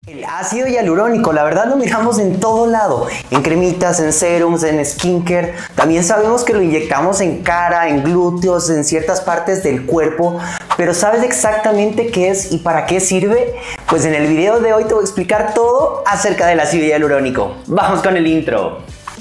El ácido hialurónico, la verdad lo miramos en todo lado, en cremitas, en serums, en skincare. También sabemos que lo inyectamos en cara, en glúteos, en ciertas partes del cuerpo. Pero ¿sabes exactamente qué es y para qué sirve? Pues en el video de hoy te voy a explicar todo acerca del ácido hialurónico. Vamos con el intro.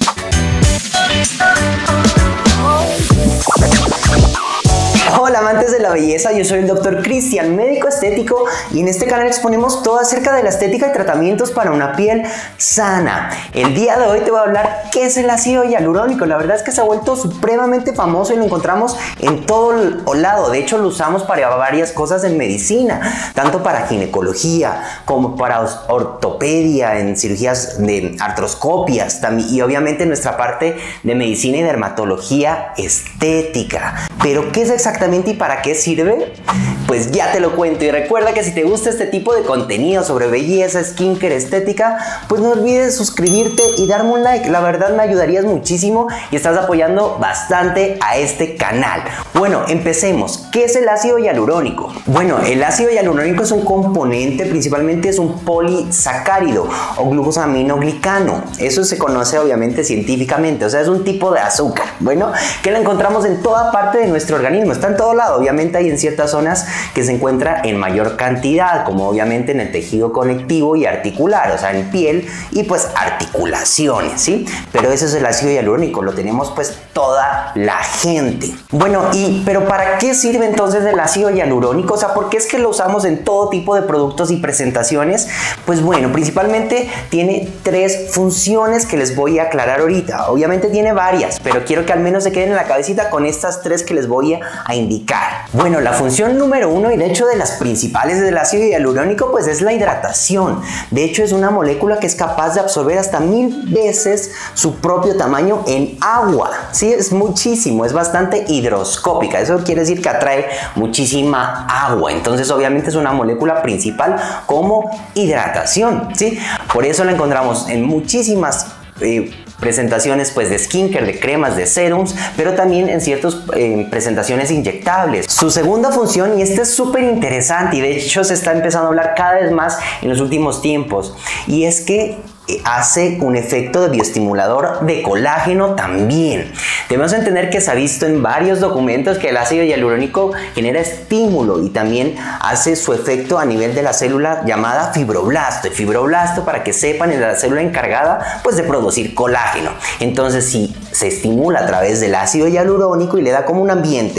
Hola amantes de la belleza, yo soy el Dr. Cristian, médico estético, y en este canal exponemos todo acerca de la estética y tratamientos para una piel sana. El día de hoy te voy a hablar qué es el ácido hialurónico. La verdad es que se ha vuelto supremamente famoso y lo encontramos en todo lado. De hecho lo usamos para varias cosas en medicina, tanto para ginecología como para ortopedia, en cirugías de artroscopias y obviamente en nuestra parte de medicina y dermatología estética. Pero ¿qué es exactamente y para qué sirve? Pues ya te lo cuento, y recuerda que si te gusta este tipo de contenido sobre belleza, skincare, estética, pues no olvides suscribirte y darme un like. La verdad me ayudarías muchísimo y estás apoyando bastante a este canal. Bueno, empecemos. ¿Qué es el ácido hialurónico? Bueno, el ácido hialurónico es un componente, principalmente es un polisacárido o glucosaminoglicano. Eso se conoce obviamente científicamente, o sea, es un tipo de azúcar, bueno, que la encontramos en toda parte de nuestro organismo, está en todo lado. Obviamente hay en ciertas zonas que se encuentra en mayor cantidad, como obviamente en el tejido conectivo y articular, o sea, en piel y pues articulaciones, ¿sí? Pero ese es el ácido hialurónico, lo tenemos pues toda la gente. Bueno, pero ¿para qué sirve entonces el ácido hialurónico? O sea, ¿por qué es que lo usamos en todo tipo de productos y presentaciones? Pues bueno, principalmente tiene tres funciones que les voy a aclarar ahorita. Obviamente tiene varias, pero quiero que al menos se queden en la cabecita con estas tres que les voy a indicar. Bueno, la función número uno, y de hecho de las principales del ácido hialurónico, pues es la hidratación. De hecho es una molécula que es capaz de absorber hasta 1000 veces su propio tamaño en agua. Sí, es muchísimo, es bastante hidroscópica. Eso quiere decir que atrae muchísima agua. Entonces obviamente es una molécula principal como hidratación, ¿sí? Por eso la encontramos en muchísimas presentaciones pues de skincare, de cremas, de serums, pero también en ciertas presentaciones inyectables. Su segunda función, y esta es súper interesante y de hecho se está empezando a hablar cada vez más en los últimos tiempos, y es que hace un efecto de bioestimulador de colágeno también. Debemos entender que se ha visto en varios documentos que el ácido hialurónico genera estímulo y también hace su efecto a nivel de la célula llamada fibroblasto. El fibroblasto, para que sepan, es la célula encargada pues de producir colágeno. Entonces si se estimula a través del ácido hialurónico y le da como un ambiente,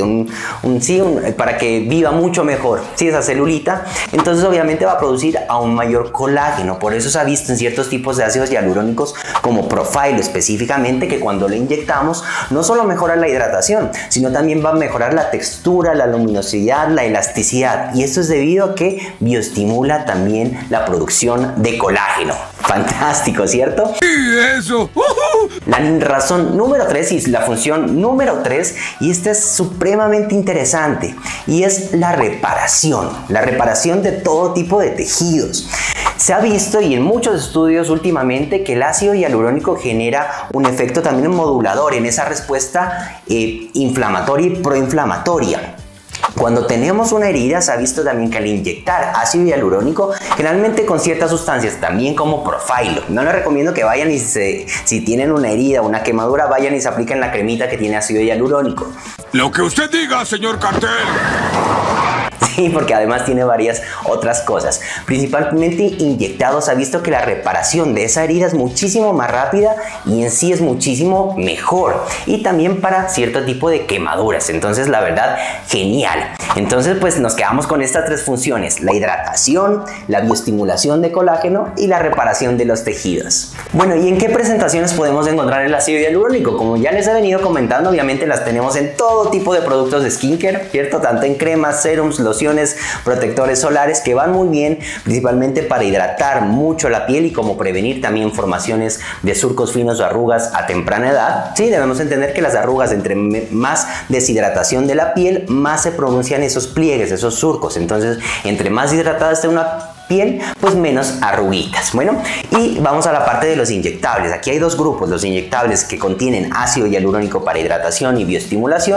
para que viva mucho mejor, ¿sí? Esa celulita, entonces obviamente va a producir aún mayor colágeno. Por eso se ha visto en ciertos tipos de ácidos hialurónicos como Profhilo específicamente, que cuando lo inyectamos no solo mejora la hidratación, sino también va a mejorar la textura, la luminosidad, la elasticidad, y esto es debido a que bioestimula también la producción de colágeno. Fantástico, ¿cierto? ¡Y eso! La razón número 3 y la función número 3, y esta es supremamente interesante, y es la reparación de todo tipo de tejidos. Se ha visto y en muchos estudios últimamente que el ácido hialurónico genera un efecto también modulador en esa respuesta inflamatoria y proinflamatoria. Cuando tenemos una herida, se ha visto también que al inyectar ácido hialurónico, generalmente con ciertas sustancias, también como Profhilo, no les recomiendo que vayan y si tienen una herida o una quemadura, vayan y se apliquen la cremita que tiene ácido hialurónico. Lo que usted diga, señor cartel. Sí, porque además tiene varias otras cosas. Principalmente inyectados, se ha visto que la reparación de esa herida es muchísimo más rápida y en sí es muchísimo mejor. Y también para cierto tipo de quemaduras. Entonces, la verdad, genial. Entonces, pues nos quedamos con estas tres funciones: la hidratación, la bioestimulación de colágeno y la reparación de los tejidos. Bueno, ¿y en qué presentaciones podemos encontrar el ácido hialurónico? Como ya les he venido comentando, obviamente las tenemos en todo tipo de productos de skincare, ¿cierto? Tanto en cremas, serums, lociones, protectores solares, que van muy bien principalmente para hidratar mucho la piel y como prevenir también formaciones de surcos finos o arrugas a temprana edad. Sí, debemos entender que las arrugas, entre más deshidratación de la piel, más se pronuncian esos pliegues, esos surcos. Entonces, entre más hidratada esté una piel, pues menos arruguitas. Bueno, y vamos a la parte de los inyectables. Aquí hay dos grupos: los inyectables que contienen ácido hialurónico para hidratación y bioestimulación, y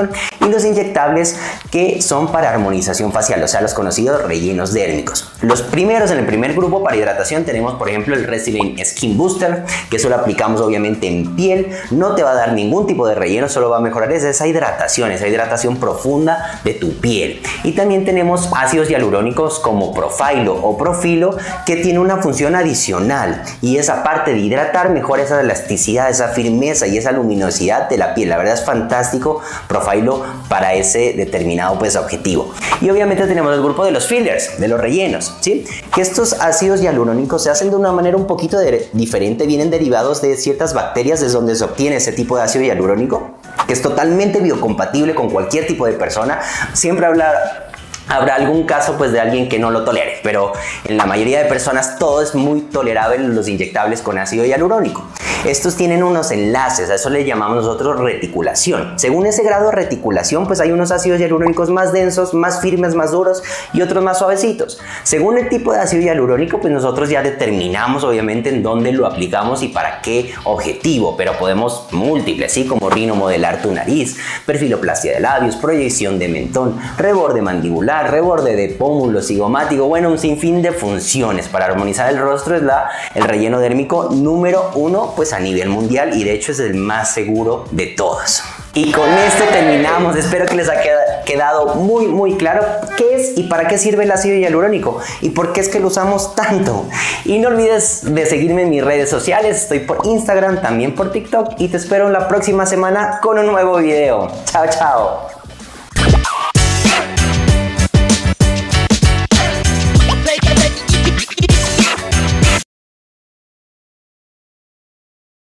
y los inyectables que son para armonización facial, o sea, los conocidos rellenos dérmicos. Los primeros, en el primer grupo para hidratación tenemos por ejemplo el Restylane Skin Booster, que eso lo aplicamos obviamente en piel, no te va a dar ningún tipo de relleno, solo va a mejorar esa hidratación profunda de tu piel. Y también tenemos ácidos hialurónicos como Profhilo o Profilo, que tiene una función adicional, y esa parte de hidratar mejora esa elasticidad, esa firmeza y esa luminosidad de la piel. La verdad es fantástico Profhilo para ese determinado objetivo. Y obviamente tenemos el grupo de los fillers, de los rellenos, ¿sí? Que estos ácidos hialurónicos se hacen de una manera un poquito diferente, vienen derivados de ciertas bacterias desde donde se obtiene ese tipo de ácido hialurónico, que es totalmente biocompatible con cualquier tipo de persona. Siempre habrá algún caso de alguien que no lo tolere, pero en la mayoría de personas todo es muy tolerable los inyectables con ácido hialurónico. Estos tienen unos enlaces, a eso le llamamos nosotros reticulación. Según ese grado de reticulación, hay unos ácidos hialurónicos más densos, más firmes, más duros, y otros más suavecitos. Según el tipo de ácido hialurónico, nosotros ya determinamos obviamente en dónde lo aplicamos y para qué objetivo, pero podemos múltiples, ¿sí? Como rinomodelar tu nariz, perfiloplastia de labios, proyección de mentón, reborde mandibular, reborde de pómulo cigomático, bueno, un sinfín de funciones. Para armonizar el rostro es el relleno dérmico número 1 a nivel mundial, y de hecho es el más seguro de todos. Y con esto terminamos. Espero que les haya quedado muy claro qué es y para qué sirve el ácido hialurónico y por qué es que lo usamos tanto. Y no olvides de seguirme en mis redes sociales. Estoy por Instagram, también por TikTok, y te espero la próxima semana con un nuevo video. Chao, chao.